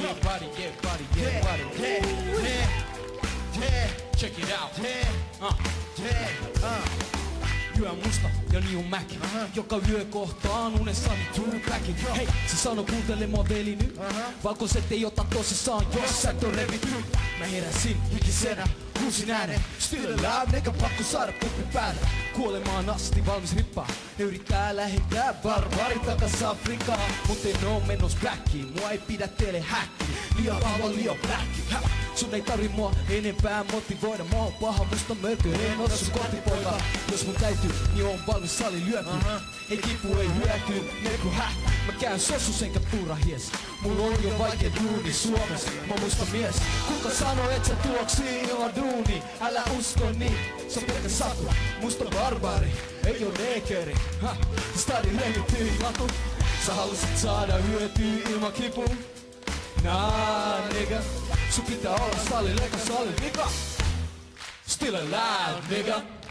Get body, get body, get body. Check it out. Yö musta ja niin on mäkin. Joka yö kohtaan unessani two-packin. Hei, se sano kuuntele mua veli nyt. Valkoiset ei ota tosissaan, jos sä et oo revity. Mä heräsin hikisenä, huusin äänen. Still alive, eikä pakko saada kuppi päälle. Kuolemaan asti valmis rippaa. Ne yrittää lähettää barbarit takas Afrikaan. Mut en oo mennos blackiin, mua ei pidä teille häkkiin. Liian vahva, liian blacki. Sun ei tarvi mua enempää motivoida. Mä oon paha musta mörkö, en oo sun kotipoika. Jos mun täytyy, niin oon valmis sali lyöpy. Ei kipu, ei hyöty, neku Mä käyn sossus enkä puurahies. Mulla on jo vaikea duuni Suomessa. Mä muista mies, kuka sanoo et sä tuoksiin ilman duuni? Älä usko niin, se on pelkä saku. Musta barbari, ei oo neekeri. Stadin revittyy latu. Sä halusit saada hyötyä ilman kipua. Nah, nigga. Sun pitää olla salin, leikka salin, nigga. Still alive, nigga.